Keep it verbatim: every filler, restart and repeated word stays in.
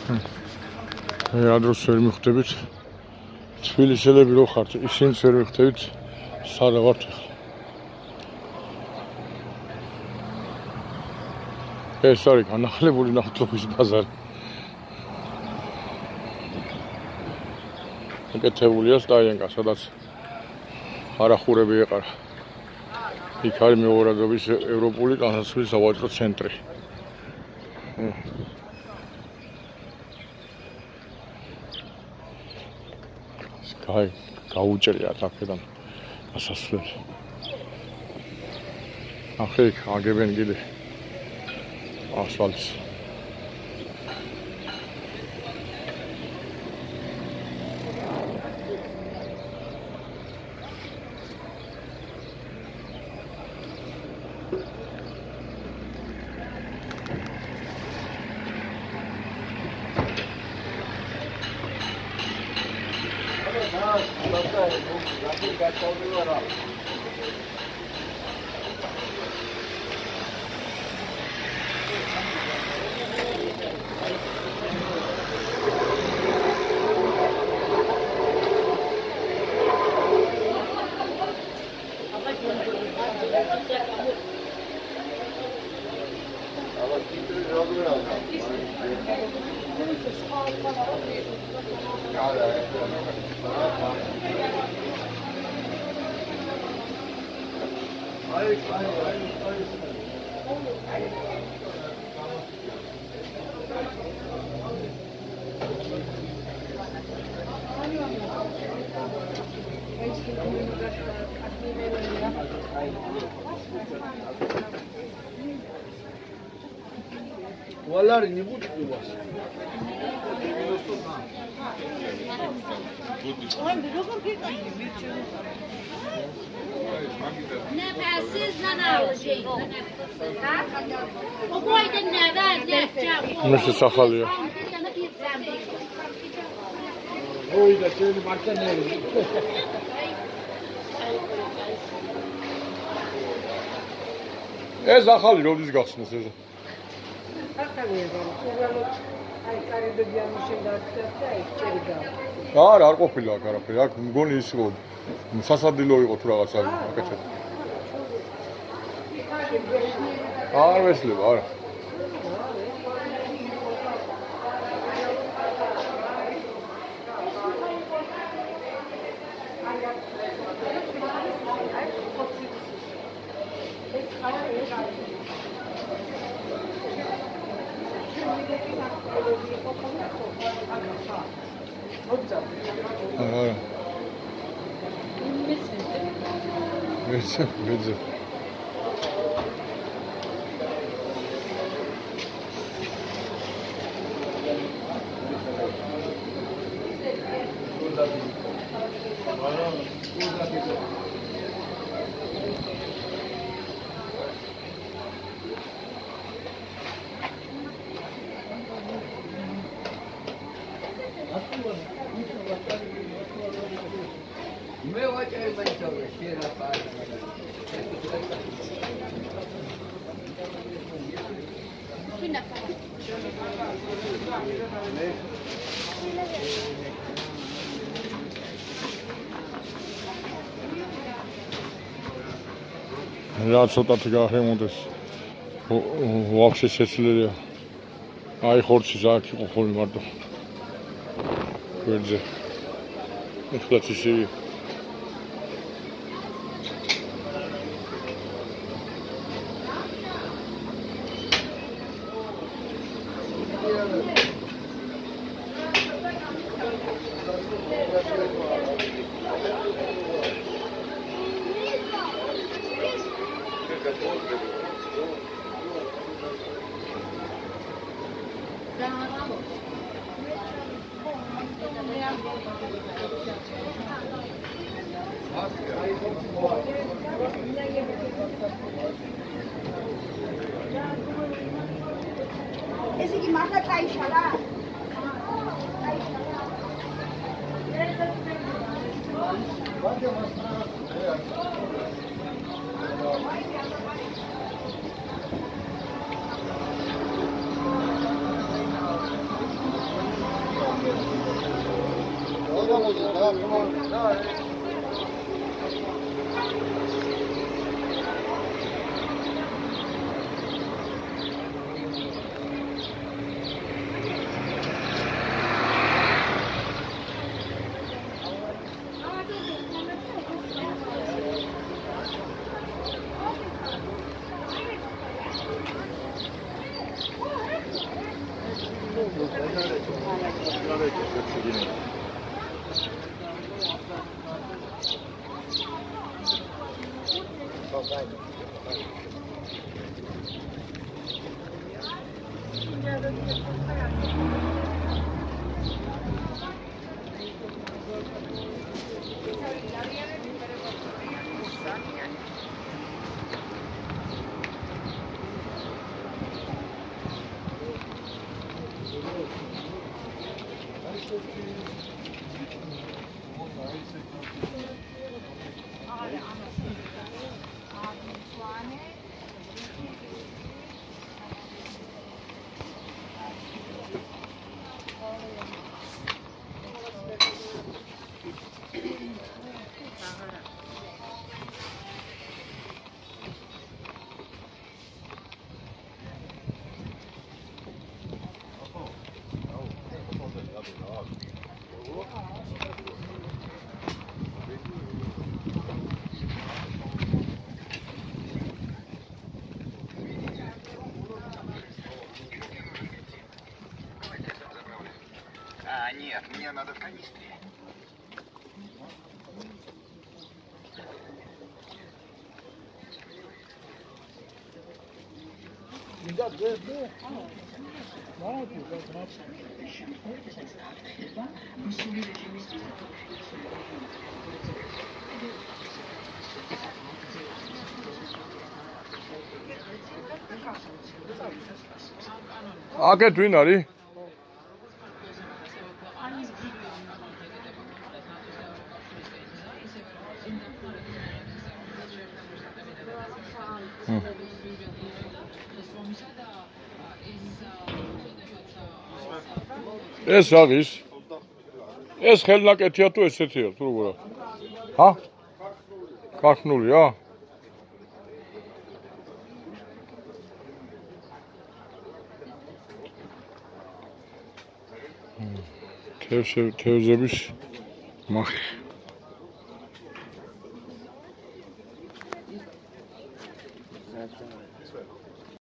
ადროს ვერ მიხვდებით თბილისელები რო ხართ, ისინიც ვერ მიხვდებით სადა ვართ ახლა. ეს არის განახლებული ნავთობის ბაზარი. ეკეთებულია სტაიენკა, სადაც არახურები ეყარა. იქ არის მეურვედობის ევროპული განათლების სავაჭრო ცენტრი. Sky, გაუჭრია აქედან ასასვლელი. ახლა იქ აგებენ კიდე ასფალტს. Vallahi ne bu var? Ne bensiz ne alacağım. O boyda ne var ne yapacağım. Nasıl sakalıyor? Oyda şöyle marka ne? ეს ახალი როდის გახსნეს ეს? ახალია, უბრალოდ აი კარიბები ამუშავდა და ეჭერი გავა. არა, არ ყოფილა აქ არაფერი. აქ მგონი ის იყო სასადილო იყო თუ რაღაცა აკეთეთ. არ ვესლება, არა. Aha. Widzę, widzę. Me voy a echar el manchón, si era para. რა ცოტათი გაჰრემონდეს ვაფშე შეცვლილია აი ხორცი აქ იყო ხოლმე მარტო გვერდზე ეხლაც ისე Esse que mata caixa lá. А, нет, мне надо в канистре. Ակետ ვინ არის? ეს არის? ეს ხელნაკეთია თუ ესეთია თუ როგორ? ჰა? ქართულია? თევზების მახი